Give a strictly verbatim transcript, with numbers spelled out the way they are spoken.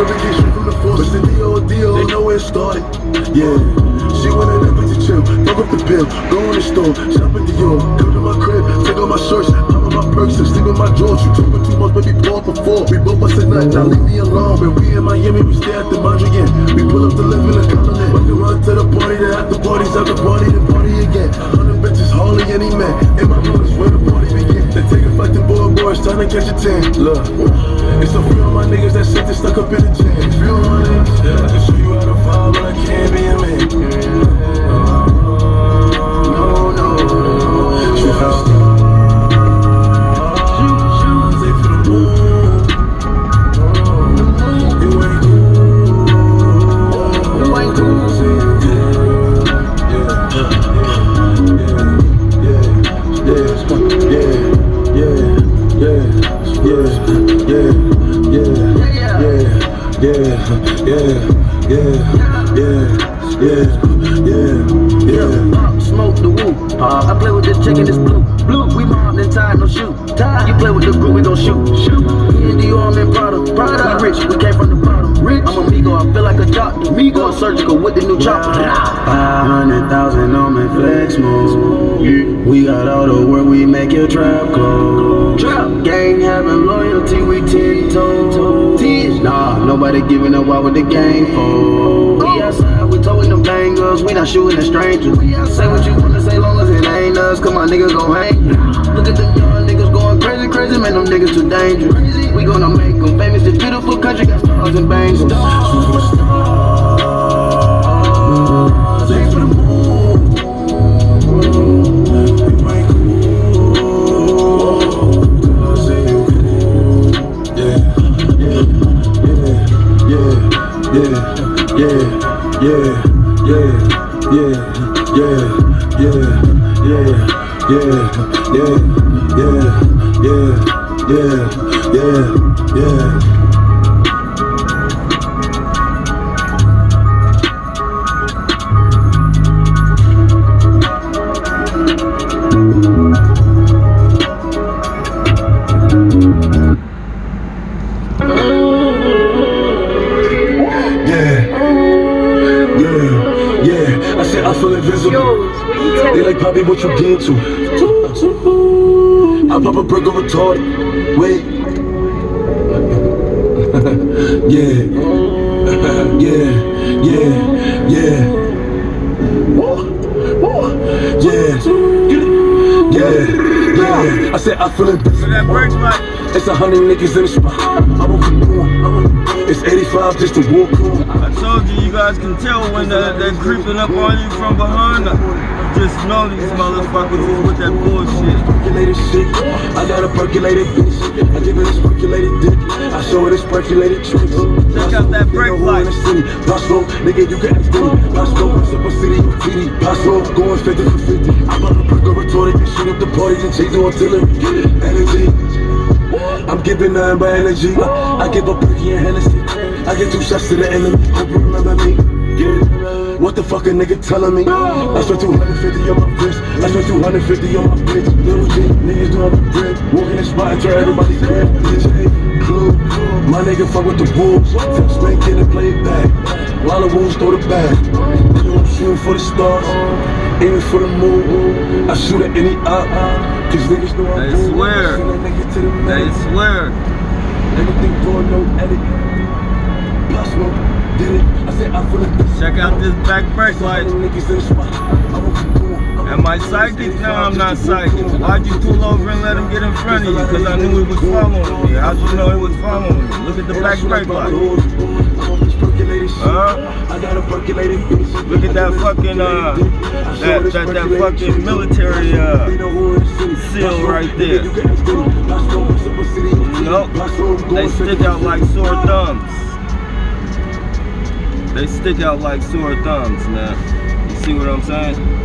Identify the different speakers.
Speaker 1: Serving came straight from the force. But the D O D O, they know where it started. Yeah. She went in there to chill, fuck up the pill, go in the store, shop at the Dior, come to my crib, take off my shirts, pop on my perks, and sleep in my drawers. You took me too much, baby, pour up a four. We both busted nothing, now leave me alone. When we in Miami, we stay at the Mondrian. We pull up to live in the colony. We can run to the party, then after parties, after party, then party again. Hundred bitches, Harley, any man. In my room is where the party begin. They take a flight to Bora Bora, it's time to catch a tan. Look, it's a few of my niggas that sit stuck up in the jam. Few of my niggas, I can show you how to fall, but I can't be a man. No, no, no. Shoot for the stars. Shoot, shoot. Take for the moon. You ain't cool. You ain't cool. Yeah, yeah, yeah, yeah, yeah, yeah, yeah. Pop, smoke the woo. Uh, I play with the chicken, it's blue. Blue, we mobbed and tied, no shoot. Tie. You play with the group, we gon' shoot. Shoot. Me and Dior, I'm in Prada. Prada. We rich, we came from the bottom. Rich. I'm a Migo, I feel like a doctor. Migo. Going surgical with the new chopper. Five hundred thousand on my flex mode. Yeah. We got all the work, we make your trap close. Trap. Gang having loyalty, we ten toes. Nah, nobody giving up, why would the gang fold? We outside, we towing them bangers, we not shooting at strangers. Say what you wanna say, long as it ain't us, cause my niggas gon' hang. Look at them young niggas going crazy, crazy, man, them niggas too dangerous. We gonna make them famous, this beautiful country got stars and bangs. Shoot for the stars, aim for the moon. You ain't cool, cause you cool. Yeah, yeah, yeah, yeah, yeah, yeah, yeah, yeah, yeah, yeah, yeah, yeah, yeah, yeah, yeah, yeah. I feel invisible. They like, Poppy, what you get to? I pop a brick over retarded. Wait. Yeah. Yeah. Yeah. Yeah. Yeah. Yeah. Yeah. I said I feel invisible. It's a hundred niggas in the spot. I won't come on. It's eighty-five just to walk on.
Speaker 2: I told you, you guys can tell when they're, they're creeping up on you from behind. Just know these motherfuckers is with that bullshit.
Speaker 1: Percolated shit. I got a percolated bitch. I give it a percolated dick. I show it a percolated tricks.
Speaker 2: Check out that brake light.
Speaker 1: Paso, nigga, you can ask me. Paso, Super City, T D. Paso, going fifty for fifty. I'm on the perk of retarded and shoot up the parties and chase the artillery. Energy. I'm giving nothing but energy. I, I give a perky and Hennessy. I get two shots to the enemy. Hope you remember me. Yeah. What the fuck a nigga telling me? I spent two hundred fifty on my wrist. I spent two hundred fifty on my bitch. Little G, niggas doing the grip. Walking the spot and turn everybody grip. D J, Clue. My nigga fuck with the wolves. Tell Spank kid and play it back. While the wolves throw the bag. Nigga, I'm shooting for the stars. Aiming for the moon. I shoot at any op. Cause niggas know I'm
Speaker 2: They swear. They swear.
Speaker 1: Everything going no edit. Plus one, did it. I said I feel it.
Speaker 2: Check out this back brake light. Am I psychic? No, I'm not psychic. Why'd you pull over and let him get in front of you? Because I knew he was following me. How'd you know he was following me? Look at the back brake light. Huh? Look at that fucking, uh, that, that, that fucking military, uh, seal right there. Nope. They stick out like sore thumbs. They stick out like sore thumbs, man. You see what I'm saying?